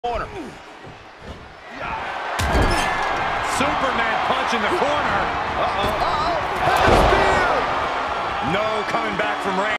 corner. Superman punch in the corner. Uh-oh. No coming back from range.